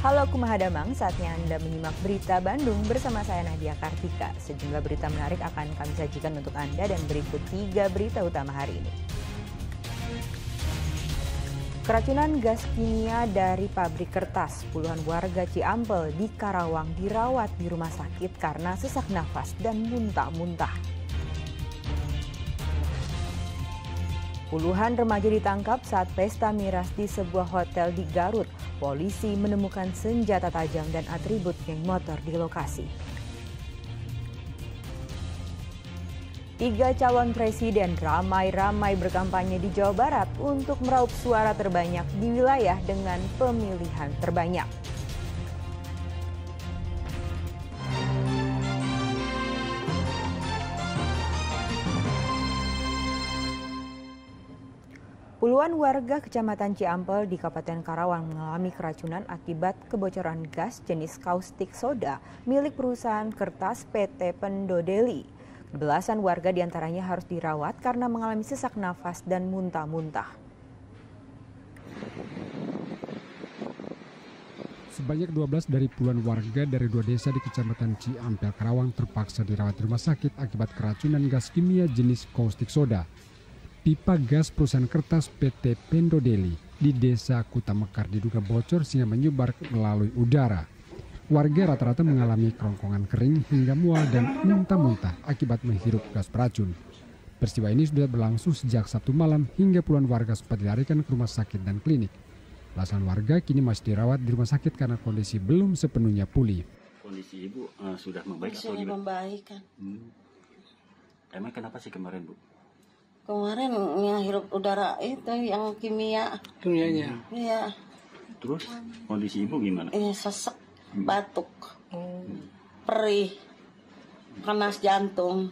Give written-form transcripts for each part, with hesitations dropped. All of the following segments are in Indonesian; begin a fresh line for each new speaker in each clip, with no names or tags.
Halo Kumaha Damang, saatnya Anda menyimak berita Bandung bersama saya Nadia Kartika. Sejumlah berita menarik akan kami sajikan untuk Anda dan berikut 3 berita utama hari ini. Keracunan gas kimia dari pabrik kertas. Puluhan warga Ciampel di Karawang dirawat di rumah sakit karena sesak nafas dan muntah-muntah. Puluhan remaja ditangkap saat pesta miras di sebuah hotel di Garut. Polisi menemukan senjata tajam dan atribut geng motor di lokasi. 3 calon presiden ramai-ramai berkampanye di Jawa Barat untuk meraup suara terbanyak di wilayah dengan pemilihan terbanyak. Puluhan warga Kecamatan Ciampel di Kabupaten Karawang mengalami keracunan akibat kebocoran gas jenis kaustik soda milik perusahaan kertas PT Pendodeli. Belasan warga diantaranya harus dirawat karena mengalami sesak nafas dan muntah-muntah.
Sebanyak 12 dari puluhan warga dari 2 desa di Kecamatan Ciampel, Karawang terpaksa dirawat di rumah sakit akibat keracunan gas kimia jenis kaustik soda. Pipa gas perusahaan kertas PT Pendodeli di Desa Kuta Mekar diduga bocor sehingga menyebar melalui udara. Warga rata-rata mengalami kerongkongan kering hingga mual dan muntah-muntah akibat menghirup gas beracun. Peristiwa ini sudah berlangsung sejak Sabtu malam hingga puluhan warga sempat dilarikan ke rumah sakit dan klinik. Belasan warga kini masih dirawat di rumah sakit karena kondisi belum sepenuhnya pulih.
Kondisi Ibu sudah membaik atau
sudah
gimana?
Membaik kan.
Emang kenapa sih kemarin Bu?
Kemarin hirup udara itu yang kimia.
Kimianya.
Iya.
Terus kondisi Ibu gimana?
Ini sesek, batuk, perih, panas jantung.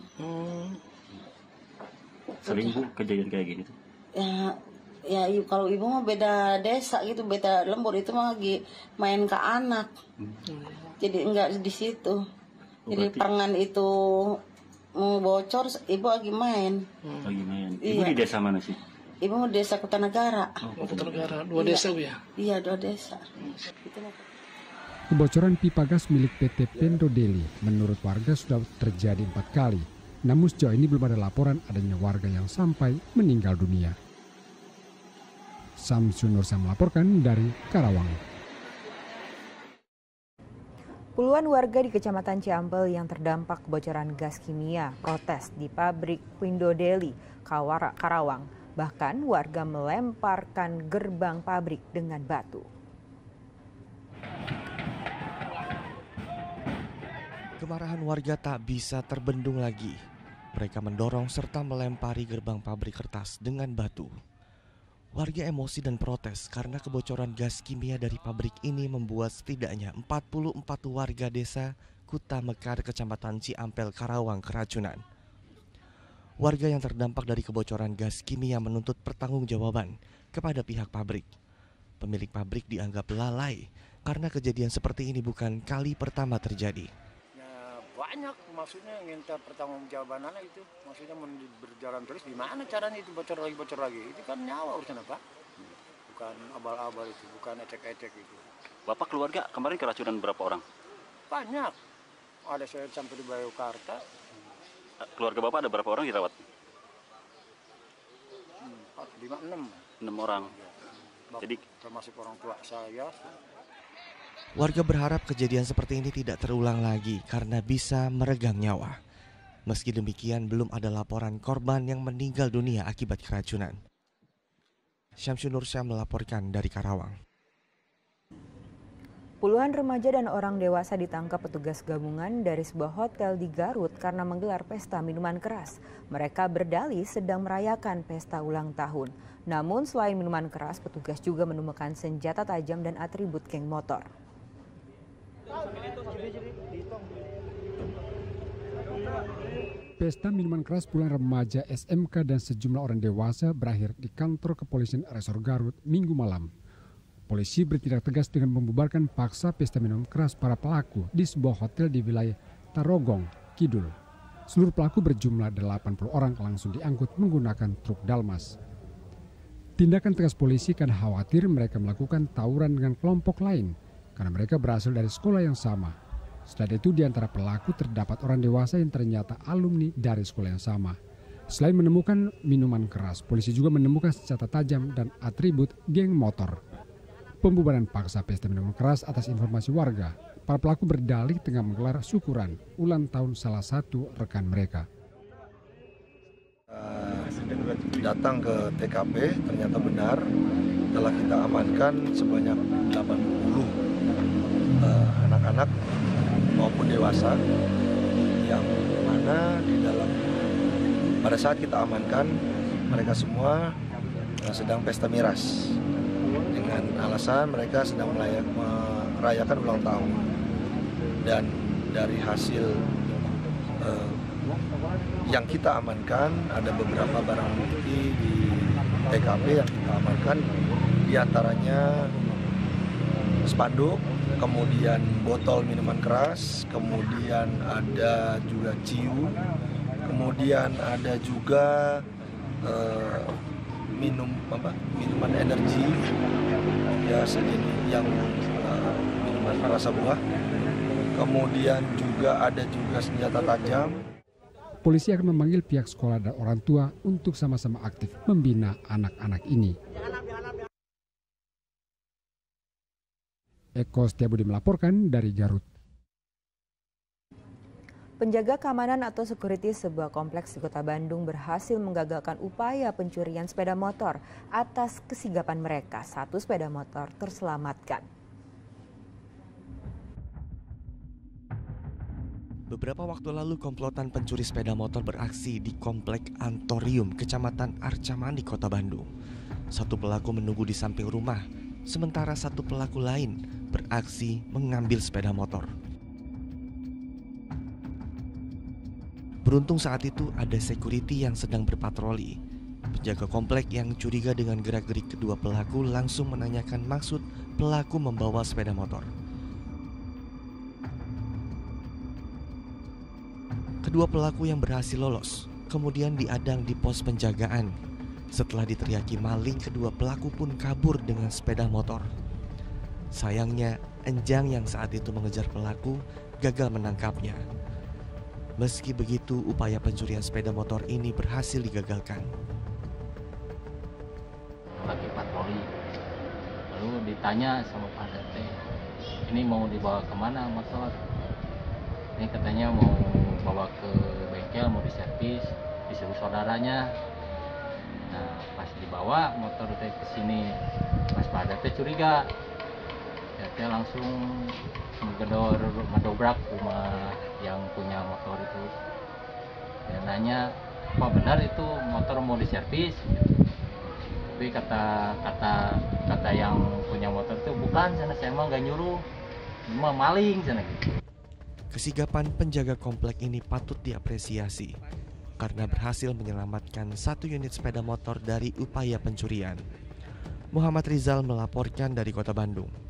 Sering Bu kejadian kayak gini tuh?
Ya kalau ibu mah beda desa gitu, beda lembur itu mah lagi main ke anak. Jadi enggak di situ. Jadi
berarti...
perengan itu bocor, ibu lagi main.
Lagi main. Ibu
Iya.
di desa mana sih?
Ibu di desa Kutanegara.
Kutanegara, 2 desa Bu ya?
Iya, 2 desa.
Kebocoran pipa gas milik PT Pendodeli menurut warga sudah terjadi 4 kali. Namun sejauh ini belum ada laporan adanya warga yang sampai meninggal dunia. Samsun Nursa melaporkan dari Karawang.
Puluhan warga di Kecamatan Ciampel yang terdampak kebocoran gas kimia protes di pabrik Pendodeli, Karawang. Bahkan warga melemparkan gerbang pabrik dengan batu.
Kemarahan warga tak bisa terbendung lagi. Mereka mendorong serta melempari gerbang pabrik kertas dengan batu. Warga emosi dan protes karena kebocoran gas kimia dari pabrik ini membuat setidaknya 44 warga desa Kuta Mekar, Kecamatan Ciampel, Karawang keracunan. Warga yang terdampak dari kebocoran gas kimia menuntut pertanggungjawaban kepada pihak pabrik. Pemilik pabrik dianggap lalai karena kejadian seperti ini bukan kali pertama terjadi.
Banyak maksudnya minta pertanggungjawaban itu, maksudnya mau berjalan terus gimana caranya itu bocor lagi itu kan nyawa urusan apa, bukan abal-abal itu, bukan ecek-ecek itu.
Bapak keluarga kemarin keracunan berapa orang?
Banyak, ada saya sampai di Bayokarta.
Keluarga Bapak ada berapa orang dirawat?
4, 5, 6.
6 orang. Jadi
termasuk orang tua saya.
Warga berharap kejadian seperti ini tidak terulang lagi karena bisa meregang nyawa. Meski demikian, belum ada laporan korban yang meninggal dunia akibat keracunan. Samsun Nursa melaporkan dari Karawang.
Puluhan remaja dan orang dewasa ditangkap petugas gabungan dari sebuah hotel di Garut karena menggelar pesta minuman keras. Mereka berdalih sedang merayakan pesta ulang tahun. Namun selain minuman keras, petugas juga menemukan senjata tajam dan atribut geng motor.
Pesta minuman keras puluhan remaja SMK dan sejumlah orang dewasa berakhir di kantor kepolisian Resor Garut Minggu malam. Polisi bertindak tegas dengan membubarkan paksa pesta minum keras para pelaku di sebuah hotel di wilayah Tarogong, Kidul. Seluruh pelaku berjumlah 80 orang langsung diangkut menggunakan truk Dalmas. Tindakan tegas polisi karena khawatir mereka melakukan tawuran dengan kelompok lain karena mereka berasal dari sekolah yang sama. Selain itu, di antara pelaku terdapat orang dewasa yang ternyata alumni dari sekolah yang sama. Selain menemukan minuman keras, polisi juga menemukan senjata tajam dan atribut geng motor. Pembubaran paksa pesta minuman keras atas informasi warga. Para pelaku berdalih tengah menggelar syukuran ulang tahun salah satu rekan mereka.
Datang ke TKP, ternyata benar telah kita amankan sebanyak 80 anak-anak maupun dewasa yang mana di dalam pada saat kita amankan mereka semua sedang pesta miras dengan alasan mereka sedang merayakan ulang tahun. Dan dari hasil yang kita amankan ada beberapa barang bukti di TKP yang kita amankan, diantaranya spanduk, kemudian botol minuman keras, kemudian ada juga ciu, kemudian ada juga minuman energi ya sejenis yang minuman rasa buah, kemudian juga ada juga senjata tajam.
Polisi akan memanggil pihak sekolah dan orang tua untuk sama-sama aktif membina anak-anak ini. Eko Setiabudi melaporkan dari Garut.
Penjaga keamanan atau security sebuah kompleks di Kota Bandung berhasil menggagalkan upaya pencurian sepeda motor. Atas kesigapan mereka, 1 sepeda motor terselamatkan.
Beberapa waktu lalu komplotan pencuri sepeda motor beraksi di Komplek Antorium, Kecamatan Arca Mani, Kota Bandung. 1 pelaku menunggu di samping rumah, sementara 1 pelaku lain beraksi mengambil sepeda motor. Beruntung saat itu ada security yang sedang berpatroli. Penjaga komplek yang curiga dengan gerak-gerik kedua pelaku langsung menanyakan maksud pelaku membawa sepeda motor. Kedua pelaku yang berhasil lolos kemudian diadang di pos penjagaan. Setelah diteriaki maling, kedua pelaku pun kabur dengan sepeda motor. Sayangnya, Enjang yang saat itu mengejar pelaku gagal menangkapnya. Meski begitu, upaya pencurian sepeda motor ini berhasil digagalkan.
Lagi patroli, lalu ditanya sama Pak RT, ini mau dibawa kemana motor? Ini katanya mau bawa ke bengkel, mau diservis, disuruh saudaranya. Nah, pas dibawa motor teh ke sini, pas Pak RT curiga, RT langsung mendobrak rumah yang punya motor itu. Dia nanya, apa benar itu motor mau diservis? Tapi kata yang punya motor itu bukan, sana saya emang nggak nyuruh, cuma maling sana gitu.
Kesigapan penjaga komplek ini patut diapresiasi karena berhasil menyelamatkan 1 unit sepeda motor dari upaya pencurian. Muhammad Rizal melaporkan dari Kota Bandung.